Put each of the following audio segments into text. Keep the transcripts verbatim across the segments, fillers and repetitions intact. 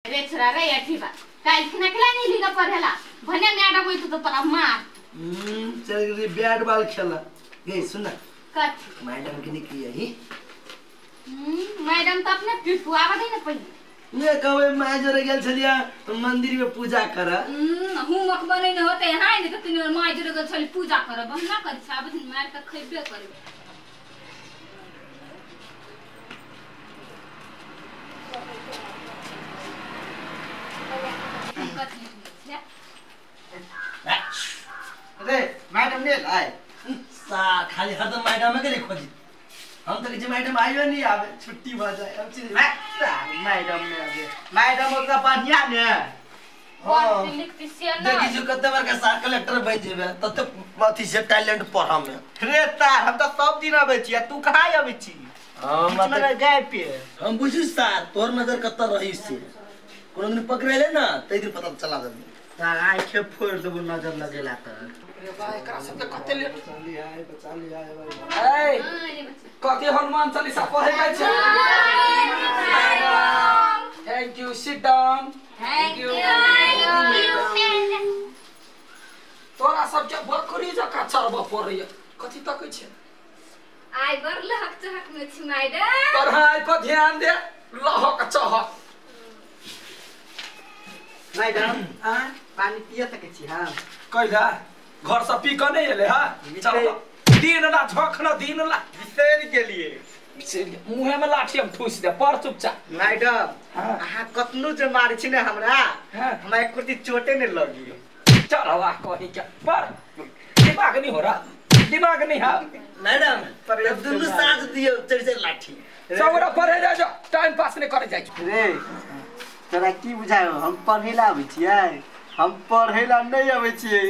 रे छोरा रे अठीबा काल खना केला नहीं लिगा पढ़ेला भने मैडम होई तो तोरा मार हम्म चल रे बैट बॉल खेला गई सुन कट मैडम के निकली है हम्म मैडम तो अपने पिटू आवा दे न पहिले ने कबे माय जरे गेल छलिया मंदिर में पूजा कर हम्म हूं मख बनै न होते हां ने त तिन माय जरे गेल छली पूजा कर बहना कर छाब दिन मार के खइबे करबे अरे मैडम ने आए सा खाली हरदम मैडम में के खोजी हम तो किसी मैडम आइयो नहीं आवे छुट्टी हो जाए हम चीज मैडम में आवे मैडम ओकरा बढ़िया ने हां देखि जो कते बार के साथ कलेक्टर बन जेबे तते अथी से टैलेंट पढ़ा में रे तार हम तो सब दिन आवे छी तू कहां आवे छी हम मतलब जाय पे हम बुझी सार तोर नजर कत रही से कोनो दिन पकड़ेले ना तई दिन पता चला दे तार आंखें फोड़ देबो नजर लगेला त अरे बा एकरा सब कते ले चली आए बचा ले आए ए कथि हनुमान चालीसा पढ़े गई छे thank you sit down thank you तोरा सब के बकरी जका चरबा पड़य कथि तक छे आई बर लहक चहक में छी मैडम पढ़ाई पर ध्यान दे लहक चहक मैडम आ पानी पिए सके छी हां कइला घर से पी के नहीं एले हां चलो दिन ना झखना दिन ला बिसेर के लिए बिसेर मुंह में लाठी हम ठूस दे पर चुपचाप मैडम आहा कतनु जे मार छी ने हमरा हमरा एक कुर्ती चोटे ने लगी चलवा कहि के पर दिमाग नहीं हो रहा दिमाग नहीं है मैडम पर दुनु साथ दियो चढ़ चढ़ लाठी सबरा पढ़े जा जा टाइम पास नहीं करे जाय रे तोरा की बुझायो हम पढ़ेला आबै छियै हम पढ़ेला नहीं आबै छियै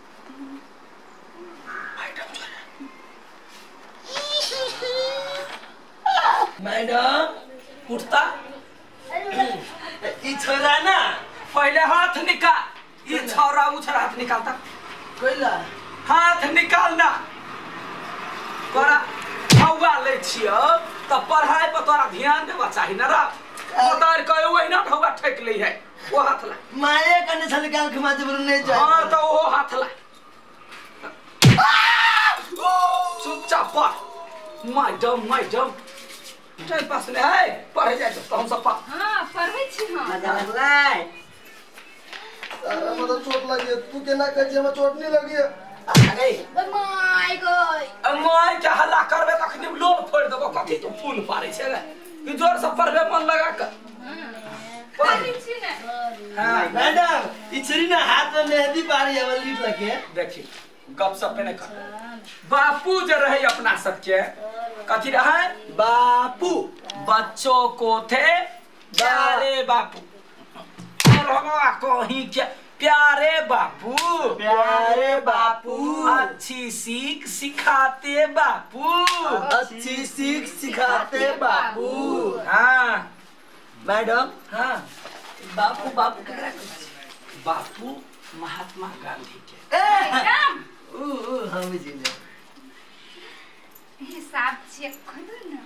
मैडम उठता ई छोरा ना पहले हाथ निकाल ई छोरा उछरा हाथ निकालता कइला हाथ निकालना तोरा हवा ले छियो त पढ़ाई पर तोरा ध्यान देबा चाहि ना रा मोटर कयो ओहिना हवा ठेक लै है ओ हाथ ला माये कने छल गाल खमा जबर नहीं जाय हां त ओ हाथ ला चुपचाप पढ़ मैडम मैडम टाइम पास ले है पढ़े जाए तो हम सब हां पढ़ै छी हम मजा लागलै सारा मतलब चोट लगी तू केना कर जे में चोट नहीं लगी अरे माय गई माय के हल्ला करबे तखनी लोल फोड़ देबो कथि तू फूल पारे छै कि जोर से पढ़बे मन लगा कर पढ़ै छी ने हां मैडम ई छरी ना हाथ में मेहंदी पारी है लीट लगे देखी गप सप पे न कर बापू जो रहे अपना सबके कथि रहे बापू बच्चों को थे प्यारे बापू और हम कहीं क्या प्यारे बापू प्यारे बापू अच्छी सीख सिखाते बापू अच्छी सीख सिखाते बापू हाँ मैडम हाँ बापू बापू कह रहा बापू महात्मा गांधी के मैडम ओ ओ हम जी ने हिसाब चेक करो ना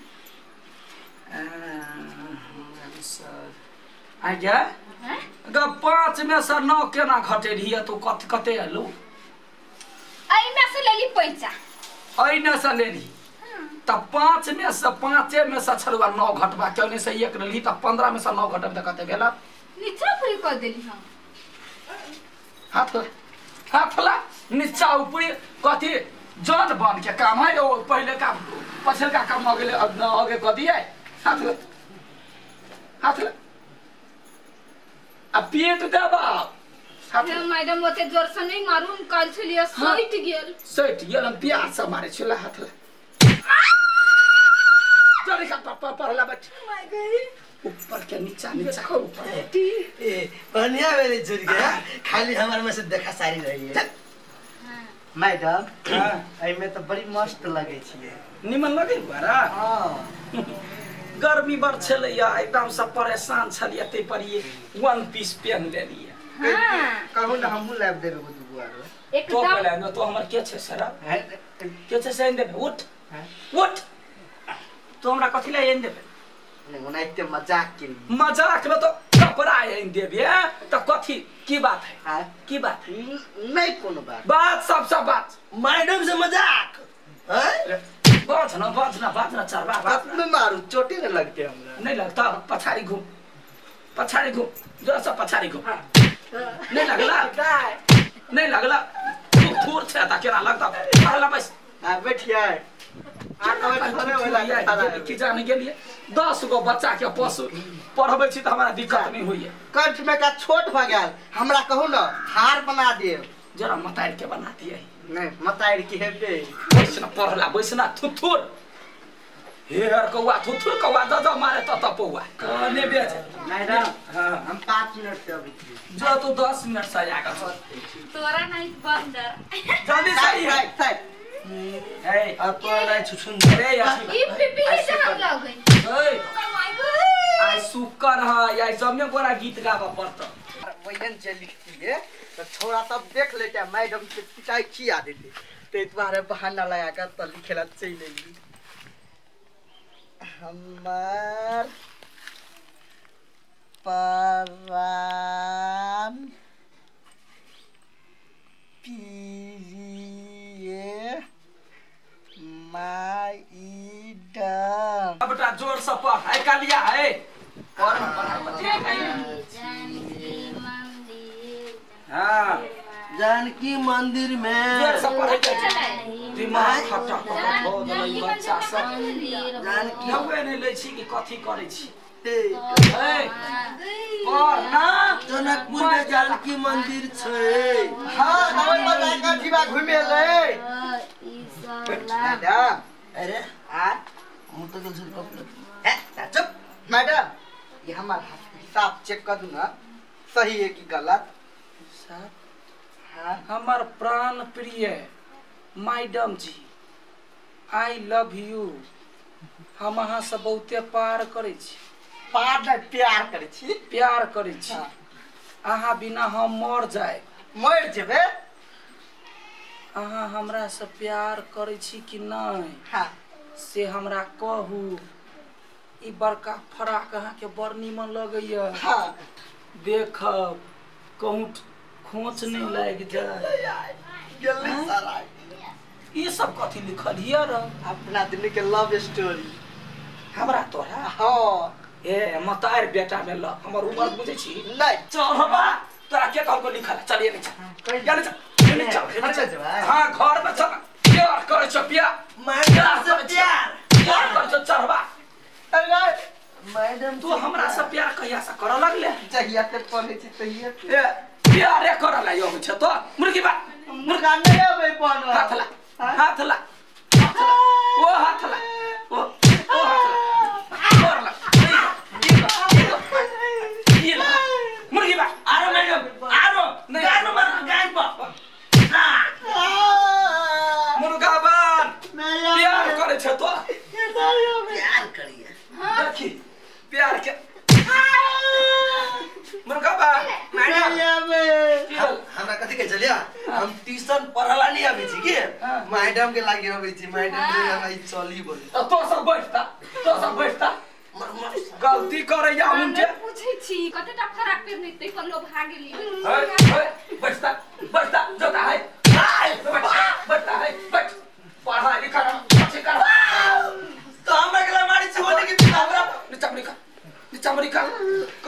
आ सर आ गया हैं अगर पांच में से नौ केना घटे रही तो कत कते लो आई में से लेली पैसा आई ने से लेली त पांच में से पांचे में से छलवा नौ घटबा क्यों नहीं से एक लेली त पंद्रह में से नौ घटब त कते भेला नीचा पूरी कर देली हम हाथ हाथ ला नीचा ऊपरी कथि जान बन के काम है ओ पहले का पछल का काम हो गेले आगे क दिए हाथ ला हाथ ला अब पेट दबा हाथ मैडम ओते जोर से नहीं मारू काल छलिए सहित गेल सहित गेल हम प्यार से मारे छला हाथ ला जरी का पापा पहला बच माय गई ऊपर के नीचा नीचा ऊपर ए बढ़िया वेले जुड़ गया खाली हमारे में से देखा सारी रही है मैडम हां आई में तो बड़ी मस्त लगे छिए निमन लगे बारा हां गर्मी बढ़ छले या एकदम सब परेशान छलिए ते पर ये वन पीस पहन ले लिए हां कहू ना हमहु लाइव देबे दुगो आरो एक तो पहले न तो हमर के छे सरा के छे सेन देबे उठ उठ तो हमरा कथि ला एन देबे नहीं ओनाइते मजाक के मजाक में तो कपड़ा इन देबे तो कथी की बात है की बात नहीं कोनो बात बात सब सब बात मैडम से मजाक हैं बात ना बात ना बात ना चरवा बात में मारू चोटी न लगते हमरा नहीं लगता पछाड़ी घूम पछाड़ी घूम जरा सा पछाड़ी घूम नहीं लगला नहीं लगला तू थोर छे ता केना लगता पहला बस आ बैठिए आ कबे थोड़े होला ये की जाने के लिए दस गो बच्चा के पशु पढ़बै छी त हमरा दिक्कत नहीं होइए कंठ में का छोट भ गेल हमरा कहू न हार बना दे जरा मतार के बना दिए नहीं मतार की हेबे बैसना पढ़ला बैसना थुथुर हेर कौआ थुथुर कौआ द द मारे त त पौआ कने बेच मैडम हां हम पाँच मिनट से अभी जो तू दस मिनट से आएगा तोरा नहीं बंदर जल्दी सही है साइड ए अब तो नहीं छुछुन अरे यार ई पिपी से हम लग गए ए माय गॉड आई सुकर है यार जम्मे कोरा गीत गावा पड़ता वही से लिखती है तो थोड़ा तब देख लेते हैं मैडम से पिटाई किया देते तो तुम्हारे बहाना लगा कर तो लिखेला चाहिए लेगी हमार परान पीरिये माइडम बेटा जोर से पढ़ है का लिया है और पढ़ाई मत हां जानकी मंदिर में जोर से पढ़ाई दिमाग खट्टा बहुत लई बच्चा सब जानकी नवे नहीं ले छी कि कथी करे छी ए और ना जनकपुर में जानकी मंदिर छै हां नवे बजा का जीवा घुमे ले मैडम अरे आ हम तो गल से है चुप मैडम ये हमारा हिसाब चेक कर दू ना सही है कि गलत साहब हां हमर प्राण प्रिय madam ji I love you हम अहाँ से बहुते प्यार करे छी पार नहीं प्यार करे छी प्यार करे छी अहाँ बिना हम मर जाए मर जेबे अहाँ हमरा से प्यार करे छी कि नहीं हां से हमरा कहू ई बड़का फराक अहाँ के बड़ निमन लगैया हां देखब कहूँ खोच नहीं लाग जाए जल्दी सारा ये सब कथी लिखल हिया र अपना दिन के लव स्टोरी हमरा तोरा हां ए मतार बेटा में ल हमर उम्र बुझे छी नहीं चढ़बा तोरा के कहल को लिखल चलिए नहीं चल चल चल चल हां घर में चल प्यार करे छ प्यार मैडम से प्यार प्यार करे छ चढ़बा अरे मैडम तू हमरा से प्यार कहिया से कर लगले चाहिए ते पढ़े छी तहिए ए प्यार कर ला यो छ तो मुर्गी बा मुर्गा नहीं अबे पन हाथ ला हाथ ला ओ हाथ ला ओ ओ हाथ ला कर ला ये ला मुर्गी बा आरो मैडम आरो गानो मार गाय पा मुर्गा बन प्यार करे छ तो प्यार करिए देखी प्यार के मुर्गा बा मैडम हमरा कथि के चलिया हम ट्यूशन पढ़ला नहीं आबे छी के मैडम के लागे आबे छी मैडम के हमरा चली बोले तो सब बैठता तो सब बैठता गलती करैया हम के पूछै छी कतेटा फराक पे नहीं तै पर लो भागेली बैठता बैठता जोता है बैठता है बैठ पढ़ा लिखा अच्छे कर तो हमरा के मारी छी बोले कि हमरा नीचा मरिका नीचा मरिका का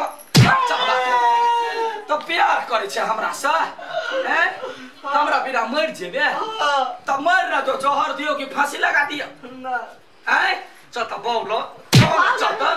तो प्यार करे छे हमरा से हैं हमरा बिना मर जेबे त मर न तो जोहर दियो कि फांसी लगा दियो हैं चल त बोलो चल त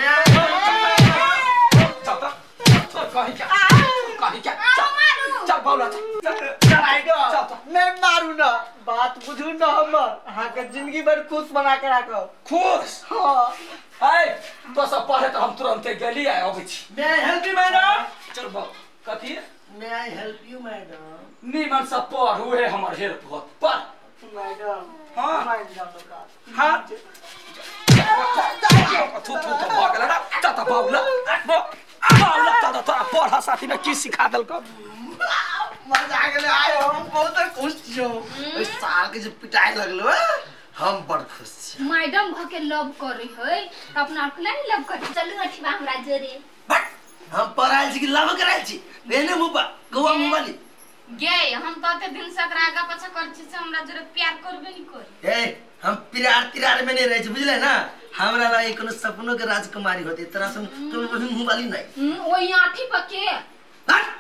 चल त कहि क्या कहि क्या चल बोलो चल आइडो मैं मारू ना बात बुझू ना हमर हां के जिंदगी भर खुश बना के राखो खुश हां है तो सब पढ़े तो हम तुरंत गेली आए अबै छी may I help you madam चल बो कथी may I help you madam नीमन सब पढ़ हुए हमर हेल्प होत पढ़ मैडम हां मैडम का हां थू थू तो भागला ना ता बाबला बाबला ता ता पढ़ा साथी में की सिखा देल को मजा आ गेले आय हम बहुत खुश छो ओइ साल के जे पिटाई लगलो हम बड़ खुश छी मैडम भ के लव करे है त अपना अखला नहीं लव करे चलू अठीबा हमरा जोरे बट हम पढ़ाइल छी कि लव कराइल छी एने मुबा गोवा मुबाली गे हम तो ते दिन से आगा पछा कर छी से हमरा जरे प्यार करबे नहीं कर ए हम प्यार तिरार में नहीं रहे छी बुझले ना हमरा ला कोनो सपनों के राजकुमारी होती तरह से तुम मुबाली नहीं ओ आठी पके